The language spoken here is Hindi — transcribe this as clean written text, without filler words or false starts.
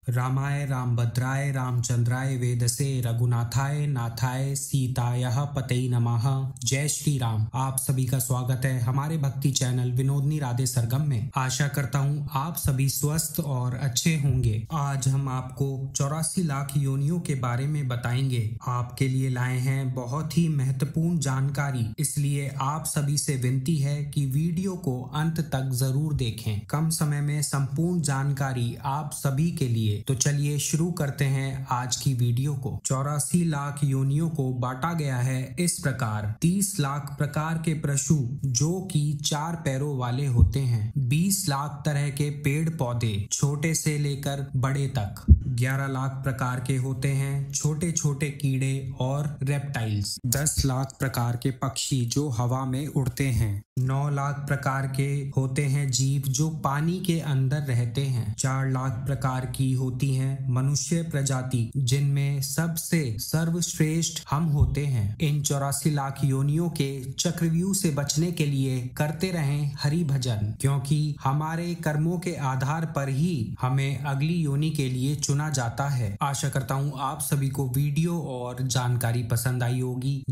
रामाय रामभद्राय रामचंद्राय वेदसे रघुनाथाय नाथाय सीतायः पतये नमः। जय श्री राम। आप सभी का स्वागत है हमारे भक्ति चैनल विनोदनी राधे सरगम में। आशा करता हूँ आप सभी स्वस्थ और अच्छे होंगे। आज हम आपको 84 लाख योनियों के बारे में बताएंगे। आपके लिए लाए हैं बहुत ही महत्वपूर्ण जानकारी, इसलिए आप सभी से विनती है कि वीडियो को अंत तक जरूर देखें। कम समय में संपूर्ण जानकारी आप सभी के लिए। तो चलिए शुरू करते हैं आज की वीडियो को। 84 लाख योनियों को बांटा गया है इस प्रकार। 30 लाख प्रकार के पशु जो कि 4 पैरों वाले होते हैं। 20 लाख तरह के पेड़ पौधे छोटे से लेकर बड़े तक। 11 लाख प्रकार के होते हैं छोटे छोटे कीड़े और रेप्टाइल्स। 10 लाख प्रकार के पक्षी जो हवा में उड़ते हैं। 9 लाख प्रकार के होते हैं जीव जो पानी के अंदर रहते हैं। 4 लाख प्रकार की होती हैं मनुष्य प्रजाति जिनमें सबसे सर्वश्रेष्ठ हम होते हैं। इन 84 लाख योनियों के चक्रव्यूह से बचने के लिए करते रहें हरि भजन, क्योंकि हमारे कर्मों के आधार पर ही हमें अगली योनि के लिए चुना जाता है। आशा करता हूँ आप सभी को वीडियो और जानकारी पसंद आई होगी।